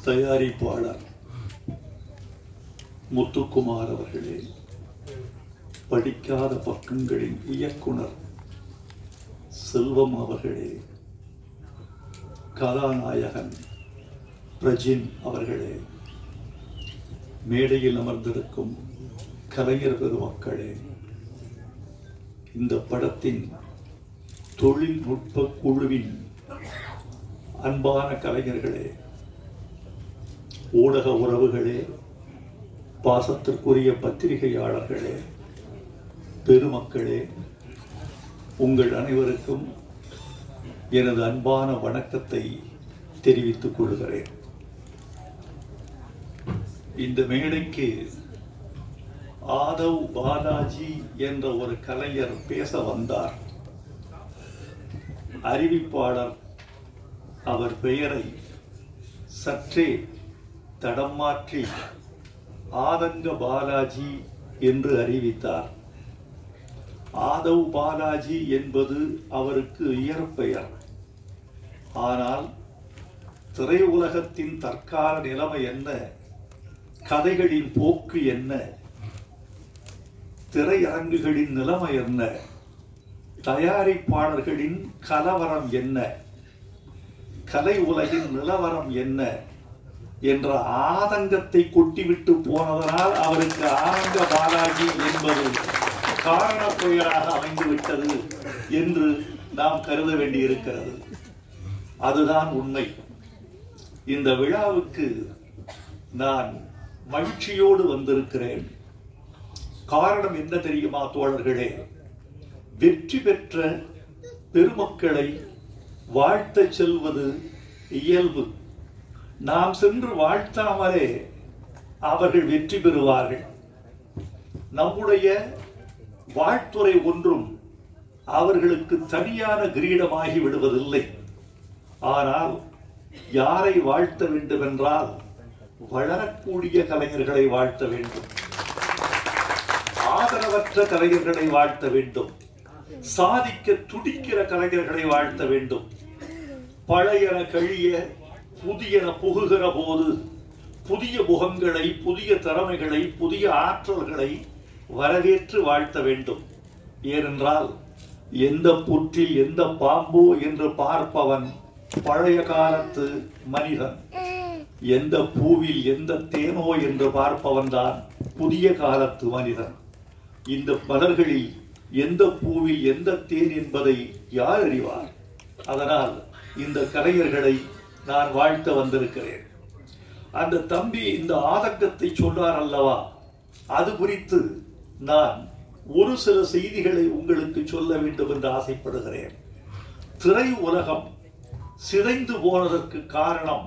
தயாரிப்பாளர் முத்துக்குமார் அவர்களே, படிக்காத பக்கங்களின் இயக்குனர் செல்வம் அவர்களே, கதாநாயகன் பிரஜின் அவர்களே, மேடையில் அமர்ந்திருக்கும் கலைஞர் பெருமக்களே, இந்த படத்தின் தொழில்நுட்ப குழுவின் அன்பான கலைஞர்களே, ஊடக உறவுகளே, பாசத்திற்குரிய பத்திரிகையாளர்களே, பெருமக்களே, உங்கள் அனைவருக்கும் எனது அன்பான வணக்கத்தை தெரிவித்துக் கொள்கிறேன். இந்த மேடைக்கு ஆதவ் பாலாஜி என்ற ஒரு கலைஞர் பேச வந்தார். அறிவிப்பாளர் அவர் பெயரை சற்றே தடம் மாற்றி ஆதங்க பாலாஜி என்று அறிவித்தார். ஆதவ் பாலாஜி என்பது அவருக்கு இயற்பெயர். ஆனால் திரையுலகத்தின் தற்கால நிலைமை என்ன, கதைகளின் போக்கு என்ன, திரையரங்குகளின் நிலைமை என்ன, தயாரிப்பாளர்களின் கலவரம் என்ன, கலை உலகின் நிலவரம் என்ன என்ற ஆதங்கத்தை கொட்டிவிட்டு போனதனால் அவருக்கு ஆனந்த பாலாஜி என்பது காரண பெயராக அமைந்துவிட்டது என்று நாம் கருத வேண்டியிருக்கிறது. அதுதான் உண்மை. இந்த விழாவுக்கு நான் மகிழ்ச்சியோடு வந்திருக்கிறேன். காரணம் என்ன தெரியுமா தோழர்களே? வெற்றி பெற்ற பெருமக்களை வாழ்த்த செல்வது இயல்பு. நாம் சென்று வாழ்த்தாமலே அவர்கள் வெற்றி பெறுவார்கள். நம்முடைய வாழ்த்துறை ஒன்றும் அவர்களுக்கு தனியான கிரீடமாகி விடுவதில்லை. ஆனால் யாரை வாழ்த்த வேண்டும் என்றால் வளரக்கூடிய கலைஞர்களை வாழ்த்த வேண்டும், ஆதரவற்ற கலைஞர்களை வாழ்த்த வேண்டும், சாதிக்க துடிக்கிற கலைஞர்களை வாழ்த்த வேண்டும். பழையன கழிய புதியன புகுகிற போது புதிய முகங்களை, புதிய திறமைகளை, புதிய ஆற்றல்களை வரவேற்று வாழ்த்த வேண்டும். ஏனென்றால் எந்த புற்றில் எந்த பாம்போ என்று பார்ப்பவன் பழைய காலத்து மனிதன், எந்த பூவில் எந்த தேனோ என்று பார்ப்பவன் தான் புதிய காலத்து மனிதன். இந்த மலர்களில் எந்த பூவில் எந்த தேன் என்பதை யார் அறிவார்? அதனால் இந்த கலைஞர்களை நான் வாழ்த்த வந்திருக்கிறேன். அந்த தம்பி இந்த ஆதங்கத்தை சொன்னார் அல்லவா, அது குறித்து நான் ஒரு சில செய்திகளை உங்களுக்கு சொல்ல வேண்டும் என்று ஆசைப்படுகிறேன். திரை உலகம் சிதைந்து போனதற்கு காரணம்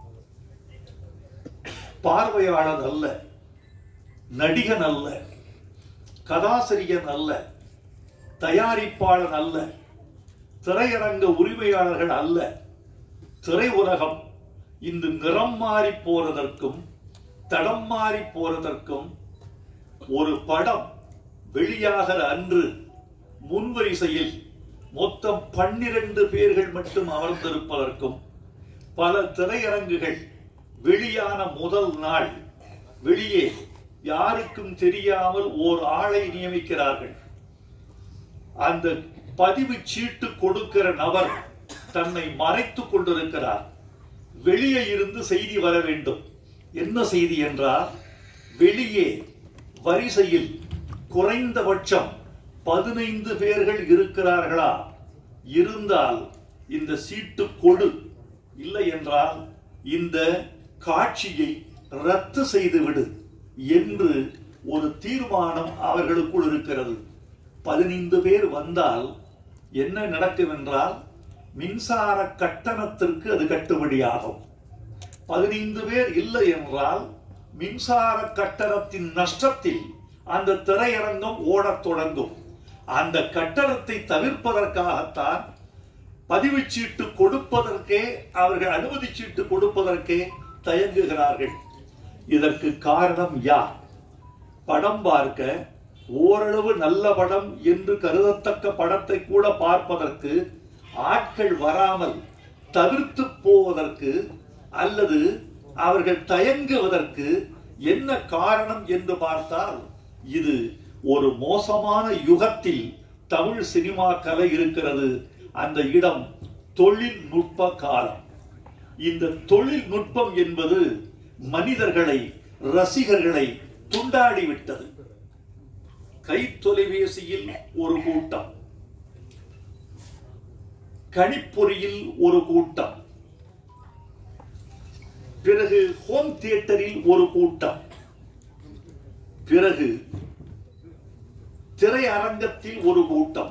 பார்வையாளர் அல்ல, நடிகன் அல்ல, கதாசிரியன் அல்ல, தயாரிப்பாளன் அல்ல, திரையரங்க உரிமையாளர்கள் அல்ல. திரை உலகம் இந்த நிறம் மாறி போறதற்கும் தடம் மாறி போறதற்கும், ஒரு படம் வெளியாகிற அன்று முன்வரிசையில் மொத்தம் 12 பேர்கள் மட்டும் அமர்ந்திருப்பதற்கும், பல திரையரங்குகள் வெளியான முதல் நாள் வெளியே யாருக்கும் தெரியாமல் ஓர் ஆளை நியமிக்கிறார்கள். அந்த பதிவு சீட்டு கொடுக்கிற நபர் தன்னை மறைத்துக் கொண்டிருக்கிறார். வெளியே இருந்து செய்தி வர வேண்டும். என்ன செய்தி என்றால், வெளியே வரிசையில் குறைந்தபட்சம் 15 பேர்கள் இருக்கிறார்களா, இருந்தால் இந்த சீட்டு கொடு, இல்லை என்றால் இந்த காட்சியை ரத்து செய்துவிடு என்று ஒரு தீர்மானம் அவர்களுக்குள் இருக்கிறது. 15 பேர் வந்தால் என்ன நடக்கும் என்றால், மின்சார கட்டணத்திற்கு அது கட்டுப்படியாகும். 15 பேர் இல்லை என்றால் மின்சார கட்டணத்தின் நஷ்டத்தில் அந்த திரையரங்கம் ஓடத் தொடங்கும். அந்த கட்டணத்தை தவிர்ப்பதற்காகத்தான் பதிவுச்சீட்டு கொடுப்பதற்கே, அவர்கள் அனுமதி சீட்டு கொடுப்பதற்கே தயங்குகிறார்கள். இதற்கு காரணம் யார்? படம் பார்க்க ஓரளவு நல்ல படம் என்று கருதத்தக்க படத்தை கூட பார்ப்பதற்கு ஆட்கள் வராமல் தவிர்த்து போவதற்கு, அல்லது அவர்கள் தயங்குவதற்கு என்ன காரணம் என்று பார்த்தால், இது ஒரு மோசமான யுகத்தில் தமிழ் சினிமா கலை இருக்கிறது. அந்த இடம் தொழில்நுட்ப காலம். இந்த தொழில்நுட்பம் என்பது மனிதர்களை, ரசிகர்களை துண்டாடிவிட்டது. கை தொலைபேசியில் ஒரு கூட்டம், கணிப்பொறியில் ஒரு கூட்டம், பிறகு ஹோம் தியேட்டரில் ஒரு கூட்டம், பிறகு திரையரங்கத்தில் ஒரு கூட்டம்,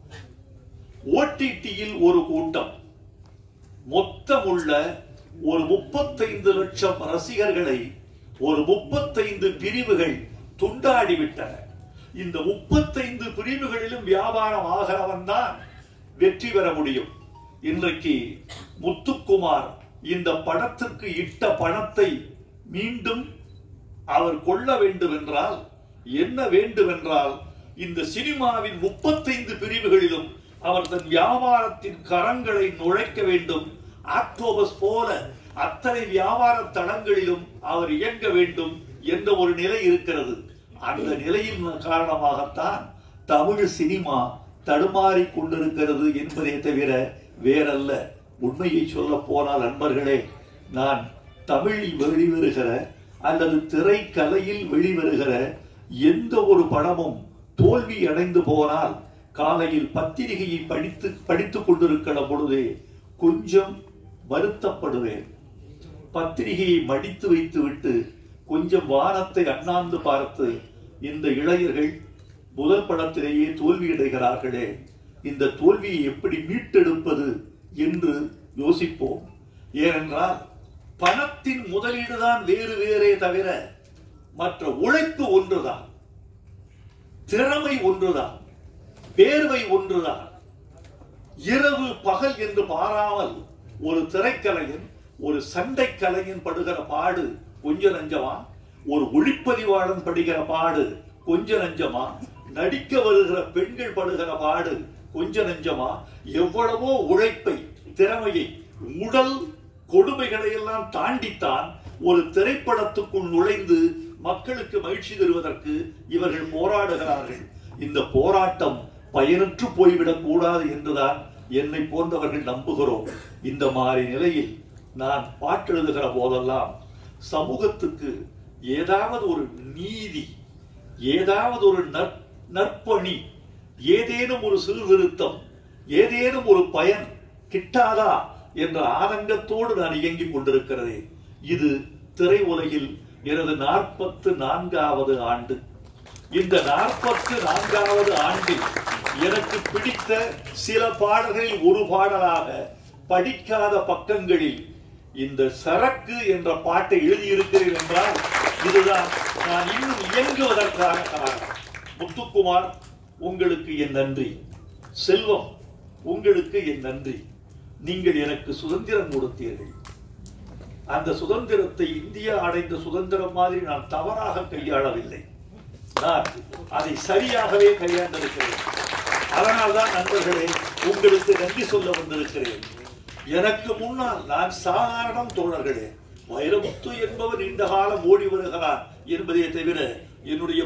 ஓடிடியில் ஒரு கூட்டம். மொத்தமுள்ள ஒரு 35 லட்சம் ரசிகர்களை ஒரு 35 பிரிவுகள் துண்டாடிவிட்டன. இந்த 35 பிரிவுகளிலும் வியாபாரம் ஆகிறவன் தான் வெற்றி பெற முடியும். இன்றைக்கு முத்துக்குமார் இந்த படத்திற்கு இட்ட பணத்தை மீண்டும் அவர் கொள்ள வேண்டும் என்றால் என்ன வேண்டும் என்றால், இந்த சினிமாவின் 35 பிரிவுகளிலும் அவர் தன் வியாபாரத்தின் கரங்களை நுழைக்க வேண்டும். ஆக்டோபஸ் போல அத்தனை வியாபார தளங்களிலும் அவர் இயங்க வேண்டும் என்ற ஒரு நிலை இருக்கிறது. அந்த நிலையின் காரணமாகத்தான் தமிழ் சினிமா தடுமாறி கொண்டிருக்கிறது என்பதை தவிர வேறல்ல. உண்மையை சொல்ல போனால் நண்பர்களே, நான் தமிழில் வெளிவருகிற அல்லது திரைக்கலையில் வெளிவருகிற எந்த ஒரு படமும் தோல்வி அடைந்து போனால் காலையில் பத்திரிகையை படித்துக் கொண்டிருக்கிற பொழுதே கொஞ்சம் வருத்தப்படுவேன். பத்திரிகையை மடித்து வைத்துவிட்டு கொஞ்சம் வானத்தை அண்ணாந்து பார்த்து, இந்த இளைஞர்கள் முதல் படத்திலேயே தோல்வியடைகிறார்களே, இந்த தோல்வியை எப்படி மீட்டெடுப்பது என்று யோசிப்போம். ஏனென்றால் பணத்தின் முதலீடுதான் வேறு வேறே தவிர மற்ற உழைப்பு ஒன்றுதான், திறமை ஒன்றுதான், பேர்வை ஒன்றுதான். இரவு பகல் என்று பாராமல் ஒரு திரைக்கலைஞன், ஒரு சண்டை கலைஞன் படுகிற பாடு கொஞ்ச நஞ்சமா? ஒரு ஒளிப்பதிவாளன் படுகிற பாடு கொஞ்ச நஞ்சமா? நடிக்க வருகிற பெண்கள் படுகிற பாடு கொஞ்ச நஞ்சமா? எவ்வளவோ உழைப்பை, திறமையை, உடல் கொடுமைகளை எல்லாம் தாண்டித்தான் ஒரு திரைப்படத்துக்குள் நுழைந்து மக்களுக்கு மகிழ்ச்சி தருவதற்கு இவர்கள் போராடுகிறார்கள். இந்த போராட்டம் பயனற்று போய்விடக் கூடாது என்றுதான் என்னை போன்றவர்கள் நம்புகிறோம். இந்த மாதிரி நிலையில் நான் பாட்டெழுதுகிற போதெல்லாம் சமூகத்துக்கு ஏதாவது ஒரு நீதி, ஏதாவது ஒரு நற்பணி, ஏதேனும் ஒரு சீர்திருத்தம், ஏதேனும் ஒரு பயன் கிட்டாதா என்ற ஆதங்கத்தோடு நான் இயங்கிக் கொண்டிருக்கிறேன். இது திரை உலகில் எனது 44வது ஆண்டு. இந்த 44வது ஆண்டில் எனக்கு பிடித்த சில பாடல்களில் ஒரு பாடலாக படிக்காத பக்கங்களில் இந்த சரக்கு என்ற பாட்டை எழுதியிருக்கிறேன் என்றால் இதுதான் நான் இன்னும் இயங்குவதற்கான காரணம். முத்துக்குமார், உங்களுக்கு என் நன்றி. செல்வம், உங்களுக்கு என் நன்றி. நீங்கள் எனக்கு சுதந்திரம் கொடுத்தீர்கள். அந்த சுதந்திரத்தை இந்தியா அடைந்த சுதந்திரம் மாதிரி நான் தவறாக கையாளவில்லை. நான் அதை சரியாகவே கையாண்டிருக்கிறேன். அதனால்தான் நண்பர்களே உங்களுக்கு நன்றி சொல்ல வந்திருக்கிறேன். எனக்கு முன்னால் நான் சாதாரண தோழர்களே, வைரமுத்து என்பவர் நீண்ட காலம் ஓடி வருகிறார் என்பதை தவிர என்னுடைய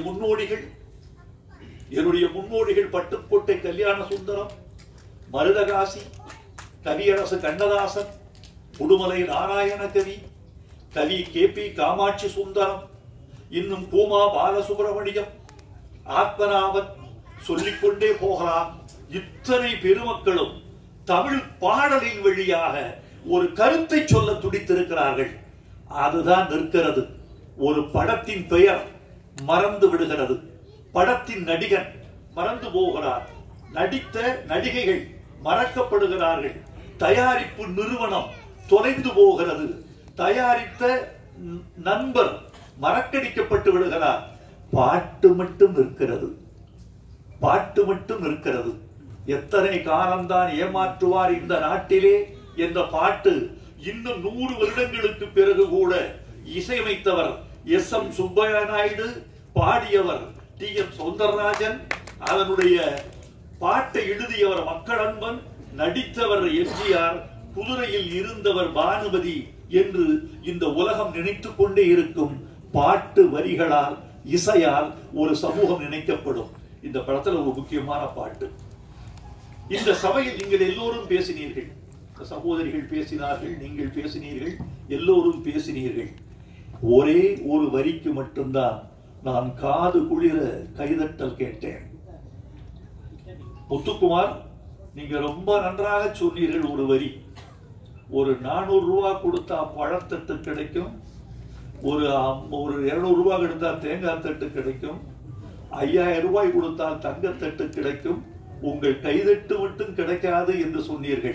முன்னோடிகள் பட்டுக்கோட்டை கல்யாண சுந்தரம், மருதகாசி, கவியரசு கண்ணதாசன், உடுமலை நாராயண கவி, கவி KP காமாட்சி சுந்தரம், இன்னும் பூமா பாலசுப்ரமணியம், ஆத்மநாபன், சொல்லிக்கொண்டே போகலாம். இத்தனை பெருமக்களும் தமிழ் பாடலின் வழியாக ஒரு கருத்தை சொல்ல துடித்திருக்கிறார்கள். அதுதான் நிற்கிறது. ஒரு படத்தின் பெயர் மறந்து விடுகிறது, படத்தின் நடிகன் மறந்து போகிறார், நடித்த நடிகைகள் மறக்கப்படுகிறார்கள், தயாரிப்பு நிறுவனம் தொலைந்து போகிறது, தயாரித்த நண்பர் மறக்கடிக்கப்பட்டு விடுகிறார். பாட்டு மட்டும் இருக்கிறது, பாட்டு மட்டும் இருக்கிறது. எத்தனை காலம்தான் ஏமாற்றுவார் இந்த நாட்டிலே என்ற பாட்டு இன்னும் 100 வருடங்களுக்கு பிறகு கூட இசையமைத்தவர் SM சுப்பையா நாயுடு, பாடியவர் TM சௌந்தரராஜன், அதனுடைய பாட்டை எழுதியவர் மக்களன்பன், நடித்தவர் MGR, குதிரையில் இருந்தவர் பானுமதி, என்று இந்த உலகம் நினைத்துக் கொண்டே இருக்கும் பாட்டு வரிகளால், இசையால் ஒரு சமூகம் நினைக்கப்படும். இந்த படத்துல ஒரு முக்கியமான பாட்டு. இந்த சபையில் நீங்கள் எல்லோரும் பேசினீர்கள், சகோதரிகள் பேசினார்கள், நீங்கள் பேசினீர்கள், எல்லோரும் பேசினீர்கள். ஒரே ஒரு வரிக்கு மட்டும்தான் நான் காது குளிர கைதட்டல் கேட்டேன். முத்துக்குமார், நீங்க ரொம்ப நன்றாக சொன்னீர்கள். ஒரு வரி, ஒரு 400 ரூபாய் கொடுத்தா பழத்தட்டு கிடைக்கும், ஒரு 200 ரூபாய் கொடுத்தா தேங்காய் தட்டு கிடைக்கும், 5000 ரூபாய் கொடுத்தால் தங்கத்தட்டு கிடைக்கும், உங்கள் கைதட்டு மட்டும் கிடைக்காது என்று சொன்னீர்கள்.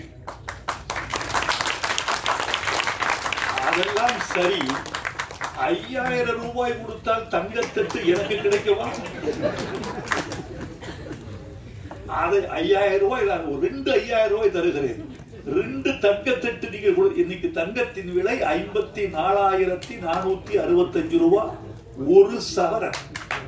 அதெல்லாம் சரி, 5000 ரூபாய் கொடுத்தால் தங்கத்தட்டு எனக்கு கிடைக்குமா? அது 5000 ரூபாய், நான் 5000 ரூபாய் தருகிறேன். 2 தங்கத்தட்டு நீங்கள் இன்னைக்கு தங்கத்தின் விலை 54,465 ரூபாய். ஒரு சவரன்,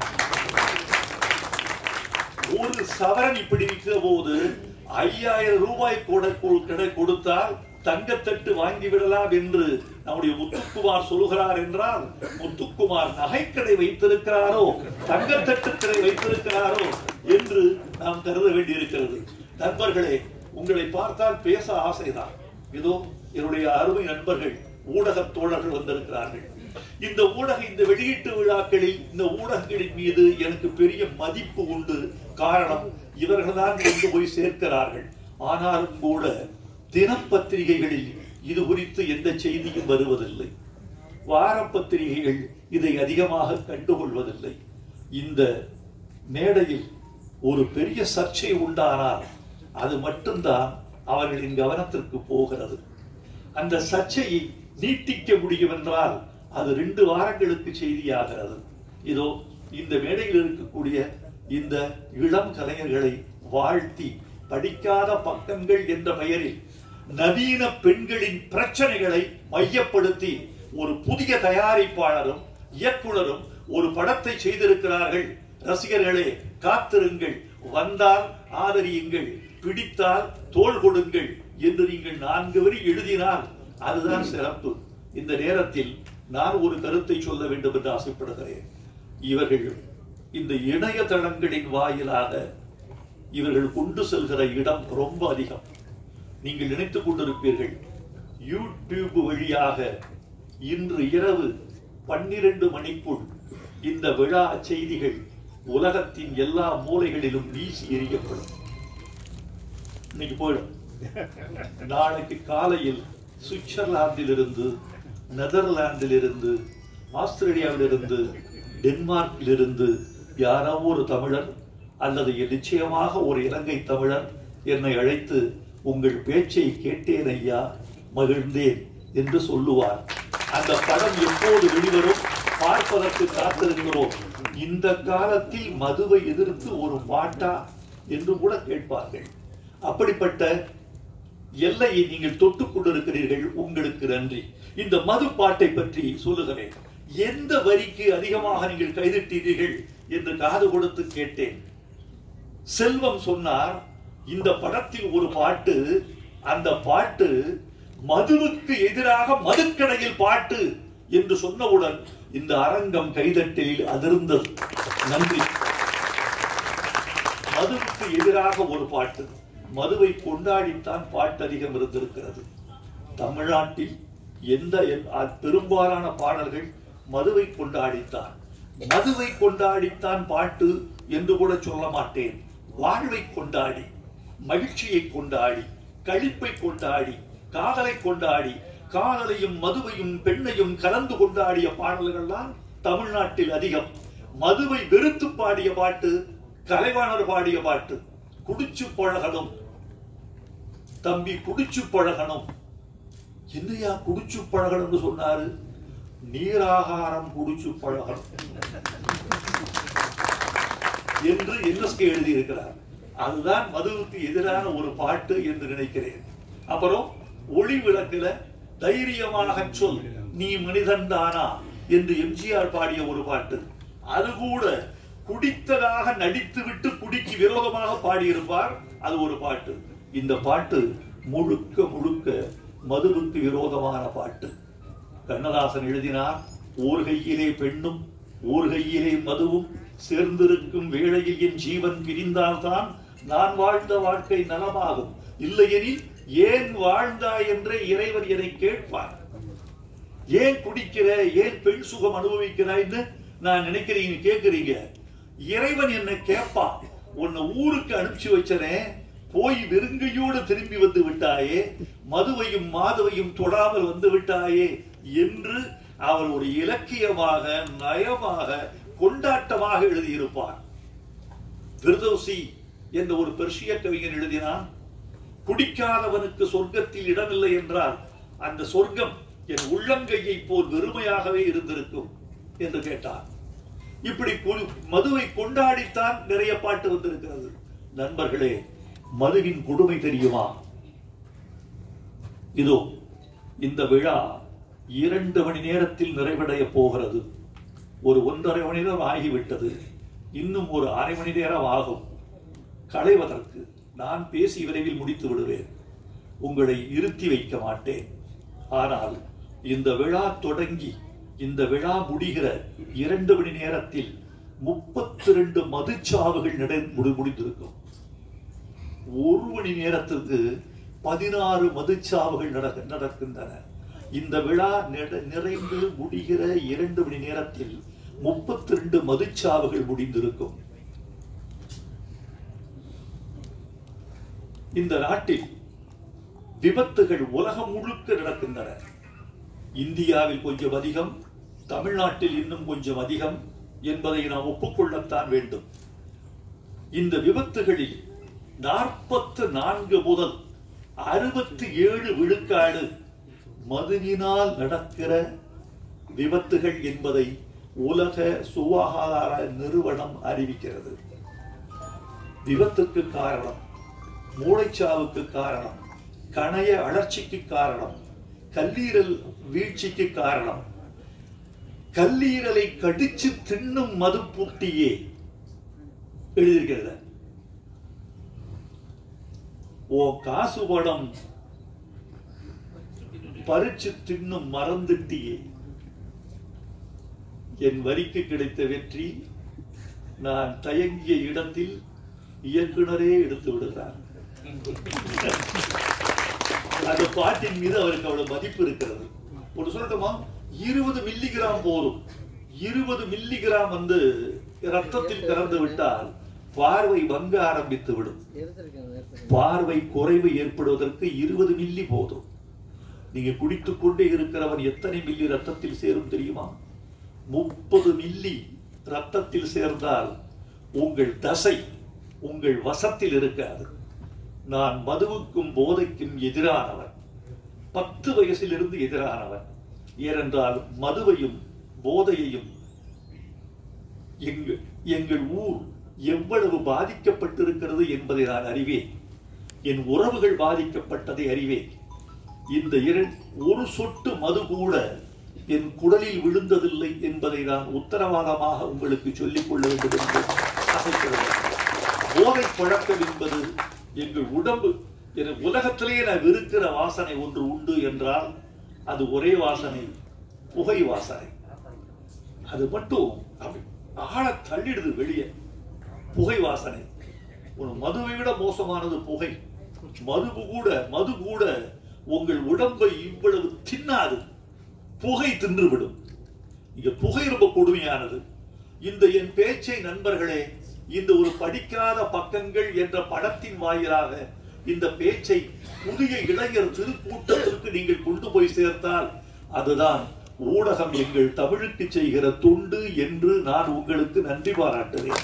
ஒரு சவரன் இப்படி விற்கிற போது 5000 ரூபாய் கொடுத்தால் தங்கத்தட்டு வாங்கி விடலாம் என்று நம்முடைய முத்துக்குமார் சொல்லுகிறார் என்றால், முத்துக்குமார் நகைக்கடை வைத்திருக்கிறாரோ தங்கத்தட்டு கடை வைத்திருக்கிறாரோ என்று நாம் கருத வேண்டியிருக்கிறது. நண்பர்களே, உங்களை பார்த்தால் பேச ஆசைதான். இதோ என்னுடைய அருமை நண்பர்கள், ஊடக தோழர்கள் வந்திருக்கிறார்கள். இந்த வெளியீட்டு விழாக்களில், இந்த ஊடகங்களின் மீது எனக்கு பெரிய மதிப்பு உண்டு. காரணம், இவர்கள் தான் கொண்டு போய் சேர்க்கிறார்கள். ஆனாலும் கூட தினப்பத்திரிகைகளில் இது குறித்து எந்த செய்தியும் வருவதில்லை. வார பத்திரிகைகள் இதை அதிகமாக கண்டுகொள்வதில்லை. இந்த மேடையில் ஒரு பெரிய சர்ச்சை உண்டானால் அது மட்டும்தான் அவர்களின் கவனத்திற்கு போகிறது. அந்த சர்ச்சையை நீட்டிக்க முடியும் என்றால் அது 2 வாரங்களுக்கு செய்தியாகிறது. இதோ இந்த மேடையில் இருக்கக்கூடிய இந்த இளம் கலைஞர்களை வாழ்த்தி, படிக்காத பக்கங்கள் என்ற பெயரில் நவீன பெண்களின் பிரச்சனைகளை மையப்படுத்தி ஒரு புதிய தயாரிப்பாளரும் இயக்குனரும் ஒரு படத்தை செய்திருக்கிறார்கள். ரசிகர்களே, காத்திருங்கள், வந்தால் ஆதரியுங்கள், பிடித்தால் தோள் கொடுங்கள் என்று நீங்கள் 4 வரி எழுதினால் அதுதான் சிறப்பு. இந்த நேரத்தில் நான் ஒரு கருத்தை சொல்ல வேண்டும் என்று ஆசைப்படுகிறேன். இவர்கள் இந்த இணையதளங்களின் வாயிலாக இவர்கள் கொண்டு செல்கிற இடம் ரொம்ப அதிகம். நீங்கள் நினைத்துக் கொண்டிருப்பீர்கள், யூடியூப் வழியாக இன்று இரவு 12 மணிக்குள் இந்த விழா செய்திகள் உலகத்தின் எல்லா மூலைகளிலும் வீசி எறியப்படும். இன்னைக்கு போயிடும். நாளைக்கு காலையில் சுவிட்சர்லாந்தில் இருந்து, நெதர்லாந்தில் இருந்து, ஆஸ்திரேலியாவில் இருந்து, டென்மார்க்கில் இருந்து யாரோ ஒரு தமிழர் அல்லது நிச்சயமாக ஒரு இலங்கை தமிழர் என்னை அழைத்து, உங்கள் பேச்சை கேட்டேன் ஐயா, மகிழ்ந்தேன் என்று சொல்லுவார். அந்த படம் எப்போது வெளிவரும் பார்ப்பதற்கு காத்திருக்கிறோம். இந்த காலத்தில் மதுவை எதிர்த்து ஒரு பாட்டா என்று கூட கேட்பார்கள். அப்படிப்பட்ட எல்லையை நீங்கள் தொட்டுக் கொண்டிருக்கிறீர்கள். உங்களுக்கு நன்றி. இந்த மது பாட்டை பற்றி சொல்லுகிறேன். எந்த வரிக்கு அதிகமாக நீங்கள் கைதட்டீர்கள் என்று காது கொடுத்து கேட்டேன். செல்வம் சொன்னார், இந்த படத்தில் ஒரு பாட்டு, அந்த பாட்டு மதுவுக்கு எதிராக மதுக்கடையில் பாட்டு என்று சொன்னவுடன் இந்த அரங்கம் கைதட்டலில் அதிர்ந்தது. நன்றி. மதுவுக்கு எதிராக ஒரு பாட்டு, மதுவை கொண்டாடித்தான் பாட்டு அதிகம் இருந்திருக்கிறது. தமிழ்நாட்டில் பெரும்பாலான பாடல்கள் மதுவை கொண்டாடித்தான். மதுவை கொண்டாடித்தான் பாட்டு என்று கூட சொல்ல மாட்டேன். வாழ்வை கொண்டாடி, மகிழ்ச்சியை கொண்டாடி, களிப்பை கொண்டாடி, காதலை கொண்டாடி, காதலையும் மதுவையும் பெண்ணையும் கலந்து கொண்டாடிய பாடல்கள் தான் தமிழ்நாட்டில் அதிகம். மதுவை வெறுத்து பாடிய பாட்டு கலைவாணர் பாடிய பாட்டு. குடிச்சு பழகணும் தம்பி, குடிச்சு பழகணும். என்னையா குடிச்சு பழகணும்னு சொன்னாரு? நீராகாரம் குடிச்சு பழகணும் என்று என்எஸ்கே எழுதியிருக்கிறார். அதுதான் மதுவுக்கு எதிரான ஒரு பாட்டு என்று நினைக்கிறேன். அப்புறம் ஒளி விளக்குல தைரியமாக சொல் நீ மனிதன் தானா என்று எம்ஜிஆர் பாடிய ஒரு பாட்டு. அது கூட குடித்ததாக நடித்துவிட்டு குடிக்கு விரோதமாக பாடியிருப்பார். அது ஒரு பாட்டு. இந்த பாட்டு முழுக்க முழுக்க மதுவுக்கு விரோதமான பாட்டு. கண்ணதாசன் எழுதினார், ஓர் கையிலே பெண்ணும் ஓர் கையிலே மதுவும் சேர்ந்திருக்கும் வேளையில் என் ஜீவன் பிரிந்தால்தான் நான் வாழ்ந்த வாழ்க்கை நலமாகும், இல்லையெனில் ஏன் வாழ்ந்தாய் என்றே இறைவன் என்னை கேட்பார். ஏன் குடிக்கிற, ஏன் பெண் சுகம் அனுபவிக்கிறாய்ன்னு நான் நினைக்கிறீங்க, கேட்கிறீங்க. இறைவன் என்ன கேட்பான், உன்னை ஊருக்கு அனுப்பிச்சு வச்சனே, போய் வெறுங்கையோடு திரும்பி வந்து விட்டாயே, மதுவையும் மாதவையும் தொடாமல் வந்து விட்டாயே என்று அவர் ஒரு இலக்கியமாக, நயமாக, கொண்டாட்டமாக எழுதியிருப்பார். ஃபிர்தௌசி என்ற ஒரு பெர்ஷிய கவிஞன் எழுதினான், குடிக்காதவனுக்கு சொர்க்கத்தில் இடமில்லை என்றால் அந்த சொர்க்கம் என் உள்ளங்கையை போல் வெறுமையாகவே இருந்திருக்கும் என்று கேட்டார். இப்படி மதுவை கொண்டாடித்தான் நிறைய பாட்டு வந்திருக்கிறது. நண்பர்களே, மதுவின் கொடுமை தெரியுமா? இதோ இந்த விழா 2 மணி நேரத்தில் நிறைவடைய போகிறது. ஒரு 1.5 மணி நேரம் ஆகிவிட்டது. இன்னும் ஒரு அரை மணி நேரம் ஆகும் களைவதற்கு. நான் பேசி விரைவில் முடித்து விடுவேன், உங்களை இருத்தி வைக்க மாட்டேன். ஆனால் இந்த விழா தொடங்கி இந்த விழா முடிகிற 2 மணி நேரத்தில் 32 மதுச்சாவுகள் முடிந்திருக்கும். 1 மணி நேரத்திற்கு 16 மதுச்சாவுகள் நடக்கின்றன. இந்த விழா நிறைந்து முடிகிற 2 மணி நேரத்தில் 32 மதுச்சாவுகள் முடிந்திருக்கும். இந்த நாட்டில் விபத்துகள் உலகம் முழுக்க நடக்கின்றன. இந்தியாவில் கொஞ்சம் அதிகம், தமிழ்நாட்டில் இன்னும் கொஞ்சம் அதிகம் என்பதை நாம் ஒப்புக்கொள்ளத்தான் வேண்டும். இந்த விபத்துகளில் 44 முதல் 67 விழுக்காடு மதுவினால் நடக்கிற விபத்துகள் என்பதை உலக சுகாதார நிறுவனம் அறிவிக்கிறது. விபத்துக்கு காரணம், மூளைச்சாவுக்கு காரணம், கணைய அழற்சிக்கு காரணம், கல்லீரல் வீழ்ச்சிக்கு காரணம், கல்லீரலை கடிச்சு தின்னும் மது பூட்டியே எழுதியிருக்கிறது. ஓ காசு படம் பறிச்சு தின்னும் மறந்துட்டியே. என் வரிக்கு கிடைத்த வெற்றி நான் தயங்கிய இடத்தில் இயக்குனரே எடுத்து விடுகிறார். அந்த பாட்டின் மீது அவருக்கு அவ்வளவு மதிப்பு இருக்கிறது. ஒரு சொல்லட்டுமா, 20 மில்லிகிராம் போதும். 20 மில்லிகிராம் ரத்தத்தில் கலந்து விட்டால் பார்வை வங்க ஆரம்பித்து விடும். பார்வை குறைவு ஏற்படுவதற்கு 20 மில்லி போதும். நீங்க குடித்துக் கொண்டே இருக்கிறவன் எத்தனை மில்லி ரத்தத்தில் சேரும் தெரியுமா? 30 மில்லி ரத்தத்தில் சேர்ந்தால் உங்கள் தசை உங்கள் வசத்தில் இருக்காது. நான் மதுவுக்கும் போதைக்கும் எதிரானவன். 10 வயசிலிருந்து எதிரானவன். ஏனென்றால் மதுவையும் போதையையும் எங்கள் ஊர் எவ்வளவு பாதிக்கப்பட்டிருக்கிறது என்பதை நான் அறிவேன். என் உறவுகள் பாதிக்கப்பட்டதை அறிவேன். இந்த ஒரு சொட்டு மது கூட என் குடலில் விழுந்ததில்லை என்பதை நான் உத்தரவாதமாக உங்களுக்கு சொல்லிக் கொள்ள வேண்டும் என்று ஆசைப்படுகிறேன். போதை பழக்கம் என்பது எங்கள் உடம்பு, உலகத்திலேயே நான் வெறுக்கிற வாசனை ஒன்று உண்டு என்றால் அது ஒரே வாசனை, புகை வாசனை. அது மட்டும் ஆழ தள்ளிடுது வெளியே, புகை வாசனை. ஒரு மதுவை விட மோசமானது புகை. மது கூட உங்கள் உடம்பை இவ்வளவு தின்னாது, புகை தின்றுவிடும். இங்க புகை ரொம்ப கொடுமையானது. இந்த என் பேச்சை நண்பர்களே, இந்த ஒரு படிக்காத பக்கங்கள் என்ற படத்தின் வாயிலாக இந்த பேச்சை புதிய இளைஞர் திருக்கூட்டத்திற்கு நீங்கள் கொண்டு போய் சேர்த்தால் அதுதான் ஊடகம் எங்கள் தமிழுக்கு செய்கிற தொண்டு என்று நான் உங்களுக்கு நன்றி பாராட்டுகிறேன்.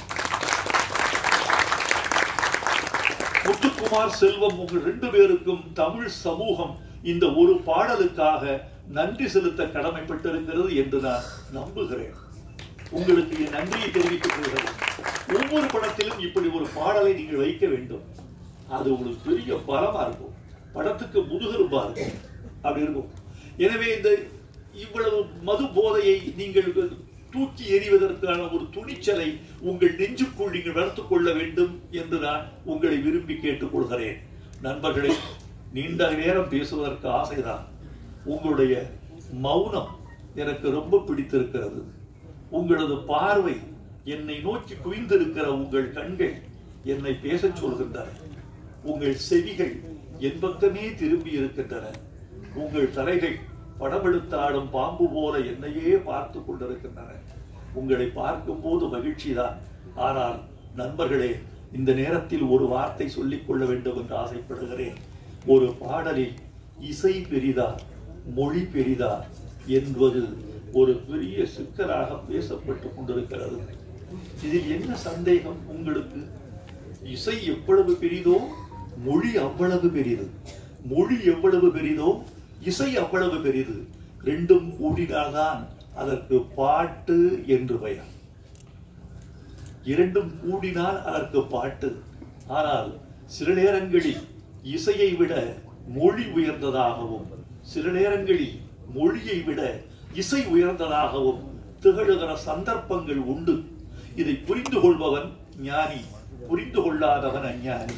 முத்துக்குமார், செல்வம், உங்கள் 2 பேருக்கும் தமிழ் சமூகம் இந்த ஒரு பாடலுக்காக நன்றி செலுத்த கடமைப்பட்டிருக்கிறது என்று நான் நம்புகிறேன். உங்களுக்கு என் நன்றியை தெரிவித்துக் கொள்கிறேன். ஒவ்வொரு படத்திலும் இப்படி ஒரு பாடலை நீங்கள் வைக்க வேண்டும். அது உங்களுக்கு பெரிய பலமா இருக்கும், படத்துக்கு முதுகெலும்பா இருக்கும், அப்படி இருக்கும். எனவே இந்த இவ்வளவு மது போதையை நீங்கள் தூக்கி எறிவதற்கான ஒரு துணிச்சலை உங்கள் நெஞ்சுக்குள் நீங்கள் வளர்த்துக் கொள்ள வேண்டும் என்று நான் உங்களை விரும்பி கேட்டுக் கொள்கிறேன். நண்பர்களே, நீண்ட நேரம் பேசுவதற்கு ஆசைதான். உங்களுடைய மௌனம் எனக்கு ரொம்ப பிடித்திருக்கிறது. உங்களது பார்வை, என்னை நோக்கி குவிந்திருக்கிற உங்கள் கண்கள் என்னை பேசச் சொல்கின்றன. உங்கள் செவிகள் என் பக்கமே திரும்பி இருக்கின்றன. உங்கள் தலைகள் படமெடுத்தாடும் பாம்பு போல என்னையே பார்த்து கொண்டிருக்கின்றன. உங்களை பார்க்கும் போது மகிழ்ச்சிதான். ஆனால் நண்பர்களே, இந்த நேரத்தில் ஒரு வார்த்தை சொல்லிக் கொள்ள வேண்டும் என்று ஆசைப்படுகிறேன். ஒரு பாடலில் இசை பெரிதா மொழி பெரிதா என்பது ஒரு பெரிய சிக்கலாக பேசப்பட்டு கொண்டிருக்கிறது. இதில் என்ன சந்தேகம் உங்களுக்கு? இசை எவ்வளவு பெரிதோ மொழி அவ்வளவு பெரிது. மொழி எவ்வளவு பெரிதோ இசை அவ்வளவு பெரிது. ரெண்டும் கூடினால்தான் அதற்கு பாட்டு என்று பெயர். இரண்டும் கூடினால் அதற்கு பாட்டு. ஆனால் சில நேரங்களில் இசையை விட மொழி உயர்ந்ததாகவும், சில நேரங்களில் மொழியை விட இசை உயர்ந்ததாகவும் திகழுகிற சந்தர்ப்பங்கள் உண்டு. இதை புரிந்து கொள்பவன் ஞானி, புரிந்து கொள்ளாதவன் அஞ்ஞானி.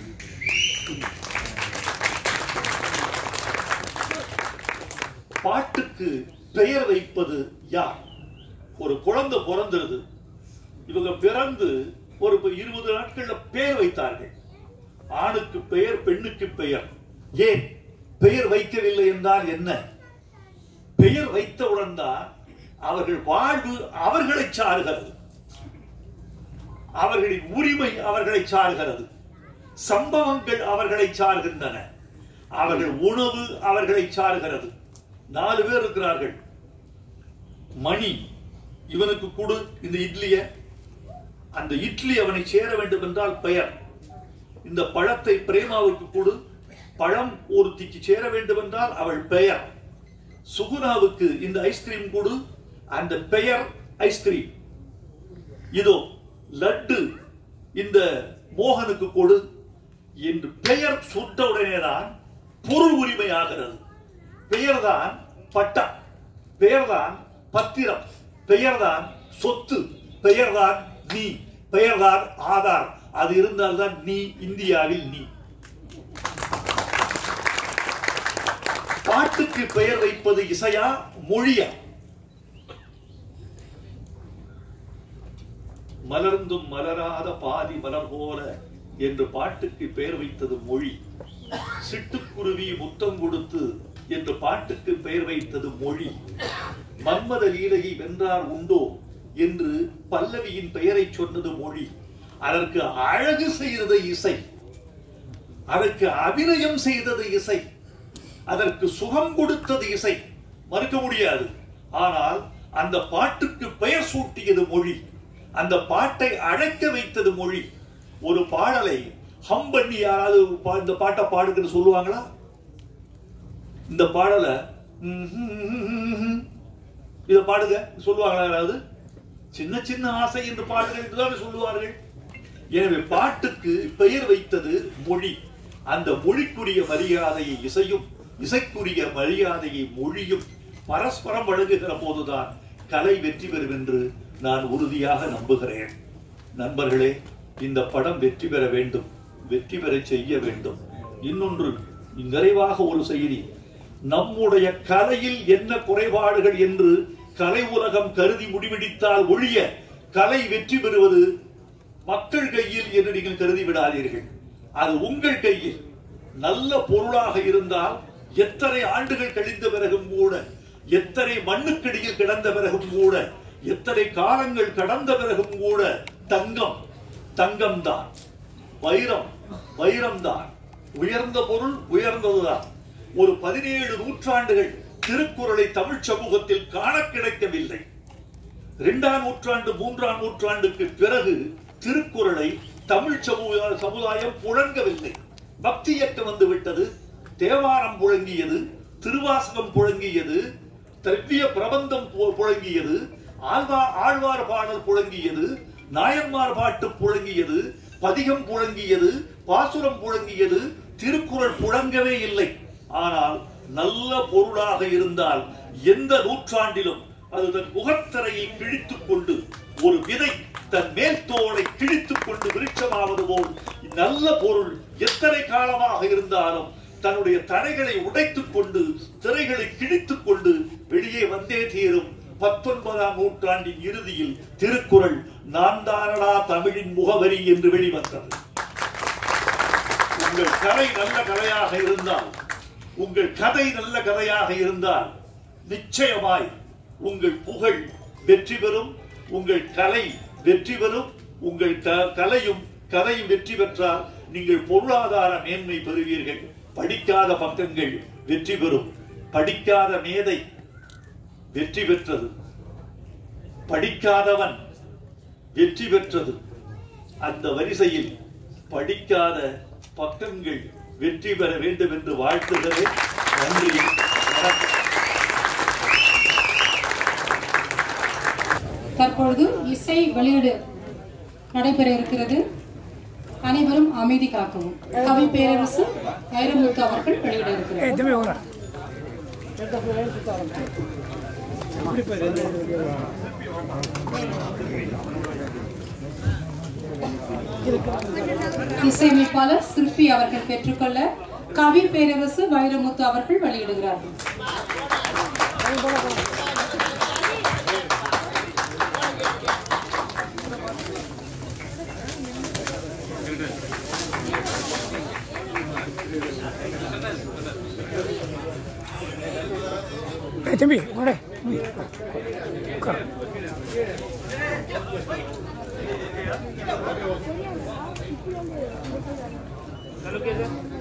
பாட்டுக்கு பெயர் வைப்பது யார்? ஒரு குழந்தை பிறந்திருது. இவங்க பிறந்து ஒரு 20 நாட்கள்ல பெயர் வைத்தார்கள். ஆணுக்கு பெயர், பெண்ணுக்கு பெயர். ஏன் பெயர் வைக்கவில்லை என்றால் என்ன? பெயர் வைத்தவுடன் தான் அவர்கள் வாழ்வு அவர்களை சார்கிறது, அவர்களின் உரிமை அவர்களை சார்கிறது, சம்பவங்கள் அவர்களை சார்கின்றன, அவர்கள் உணவு அவர்களை சார்கிறது. 4 பேர் இருக்கிறார்கள். மணி, இவனுக்கு கொடு இந்த இட்லிய. அந்த இட்லி அவனை சேர வேண்டும் என்றால் பெயர். இந்த பழத்தை பிரேமாவுக்கு கொடு, பழம் ஒருத்திக்கு சேர வேண்டும் என்றால் அவள் பெயர். சுகுணாவுக்கு இந்த ஐஸ்கிரீம் கொடு, அந்த பெயர் ஐஸ்கிரீம். இதோ லட்டு இந்த மோகனுக்கு கொடு என்று பெயர் சுட்டவுடனேதான் பொருள் உரிமை ஆகிறது. பெயர்தான் பட்டா, பெயர்தான் பத்திரம், பெயர்தான் சொத்து, பெயர்தான் நீ, பெயர்தான் ஆதார். அது இருந்தால்தான் நீ இந்தியாவில் நீ. பாட்டுக்கு பெயர் வைப்பது இசையா மொழியா? மலர்ந்தும் மலராத பாதி மலர் போல என்று பாட்டுக்கு பெயர் வைத்தது மொழி. சிட்டுக்குருவி முத்தம் கொடுத்து என்று பாட்டுக்கு பெயர் வைத்தது மொழி. மன்மத லீலையை வென்றார் உண்டோ என்று பல்லவியின் பெயரை சொன்னது மொழி. அதற்கு அழகு செய்தது இசை, அதற்கு அபிநயம் செய்தது இசை, அதற்கு சுகம் கொடுத்தது இசை, மறுக்க முடியாது. ஆனால் அந்த பாட்டுக்கு பெயர் சூட்டியது மொழி, அந்த பாட்டை அழைக்க வைத்தது மொழி. ஒரு பாடலை ஹம் பண்ணி யாராவது இந்த பாட்டை பாடுங்கன்னு சொல்லுவாங்களா? இந்த பாடலை இத பாடுங்க சொல்லுவாங்களா யாராவது? சின்ன சின்ன ஆசை என்று பாடுங்க என்றுதான் சொல்லுவார்கள். எனவே பாட்டுக்கு பெயர் வைத்தது மொழி. அந்த மொழிக்குரிய மரியாதையை இசையும், இசைக்குரிய மரியாதையை மொழியும் பரஸ்பரம் வழங்குகிற போதுதான் கலை வெற்றி பெறும் என்று நான் உறுதியாக நம்புகிறேன். நண்பர்களே, இந்த படம் வெற்றி பெற வேண்டும், வெற்றி பெற செய்ய வேண்டும். இன்னொன்று நிறைவாக ஒரு செய்தி, நம்முடைய கலையில் என்ன குறைபாடுகள் என்று கலை உலகம் கருதி முடிவெடுத்தால் ஒழிய கலை வெற்றி பெறுவது மக்கள் கையில் என்று நீங்கள் கருதி விடாதீர்கள். அது உங்கள் கையில். நல்ல பொருளாக இருந்தால் எத்தனை ஆண்டுகள் கழிந்த பிறகும் கூட, எத்தனை மண்ணுக்கடியில் கிடந்த பிறகும் கூட, எத்தனை காலங்கள் கடந்த பிறகும் கூட தங்கம் தங்கம்தான், வைரம் வைரம்தான், உயர்ந்த பொருள் உயர்ந்ததுதான். ஒரு 17 நூற்றாண்டுகள் திருக்குறளை தமிழ் சமூகத்தில் காண கிடைக்கவில்லை. 2ஆம் நூற்றாண்டு 3ஆம் நூற்றாண்டுக்கு பிறகு திருக்குறளை தமிழ் சமுதாயம் புழங்கவில்லை. பக்தி இயக்கம் வந்து விட்டது, தேவாரம் புழங்கியது, திருவாசகம் புழங்கியது, திவ்ய பிரபந்தம் புழங்கியது, ஆழ்வார் பாடல் புழங்கியது, நாயன்மார் பாட்டு புழங்கியது, பதிகம் புழங்கியது, பாசுரம் புழங்கியது, திருக்குறள் புழங்கவே இல்லை. ஆனால் நல்ல பொருளாக இருந்தால் எந்த நூற்றாண்டிலும் அது தன் முகத்தரையை கிழித்துக் கொண்டு, ஒரு விதை தன் மேல் தோலை கிழித்துக் கொண்டு விருட்சமாவது போல் நல்ல பொருள் எத்தனை காலமாக இருந்தாலும் தன்னுடைய தடைகளை உடைத்துக் கொண்டு, திரைகளை கிழித்துக் கொண்டு வெளியே வந்தே தீரும். 19ஆம் நூற்றாண்டின் இறுதியில் திருக்குறள் நான் தானடா தமிழின் முகவரி என்று வெளிவந்தது. உங்கள் கலை நல்ல கலையாக இருந்தால், உங்கள் கதை நல்ல கதையாக இருந்தால் நிச்சயமாய் உங்கள் புகழ் வெற்றி பெறும், உங்கள் கலை வெற்றி பெறும். உங்கள் கலையும் கதையும் வெற்றி பெற்றால் நீங்கள் பொருளாதார மேன்மை பெறுவீர்கள். படிக்காத பக்கங்கள் வெற்றி பெறும். படிக்காத மேதை வெற்றி பெற்றது, படிக்காதவன் வெற்றி பெற்றது. அந்த வரிசையில் படிக்காத பக்கங்கள் வெற்றி பெற வேண்டும் என்று வாழ்த்துகிறேன். நன்றி, வணக்கம். தற்பொழுது இசை வெளியீடு நடைபெற இருக்கிறது. அனைவரும் அமைதி காக்கவும். கவி பேரரசு வைரமுத்து அவர்கள் வெளியிட இருக்கிறார். இசையமைப்பாளர் சிற்பி அவர்கள் பெற்றுக்கொள்ள கவி பேரரசு வைரமுத்து அவர்கள் வெளியிடுகிறார்கள். தம்பி ஓடே